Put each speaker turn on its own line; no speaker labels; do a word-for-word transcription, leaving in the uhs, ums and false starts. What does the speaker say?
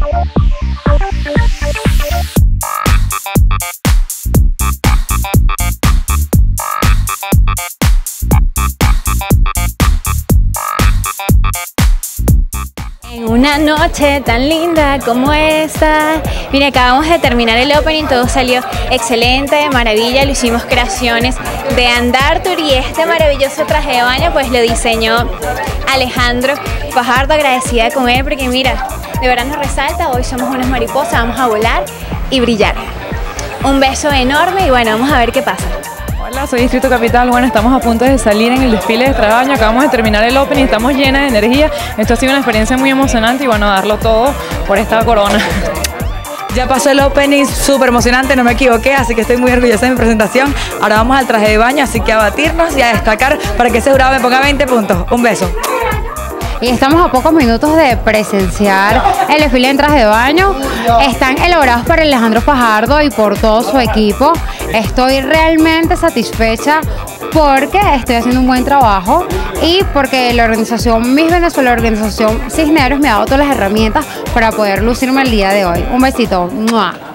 En una noche tan linda como esta, mira, acabamos de terminar el opening, todo salió excelente, de maravilla, lo hicimos creaciones de Andartur y este maravilloso traje de baño pues lo diseñó Alejandro Fajardo, agradecida con él porque mira, de verdad nos resalta, hoy somos unas mariposas, vamos a volar y brillar. Un beso enorme y bueno, vamos a ver qué pasa.
Hola, soy Distrito Capital. Bueno, estamos a punto de salir en el desfile de traje de baño. Acabamos de terminar el opening, estamos llenas de energía. Esto ha sido una experiencia muy emocionante y bueno, darlo todo por esta corona.
Ya pasó el opening, súper emocionante, no me equivoqué, así que estoy muy orgullosa de mi presentación. Ahora vamos al traje de baño, así que a batirnos y a destacar para que ese jurado me ponga veinte puntos. Un beso.
Y estamos a pocos minutos de presenciar el desfile en traje de baño. Están elaborados por Alejandro Fajardo y por todo su equipo. Estoy realmente satisfecha porque estoy haciendo un buen trabajo y porque la organización Miss Venezuela, la organización Cisneros, me ha dado todas las herramientas para poder lucirme el día de hoy. Un besito. ¡Mua!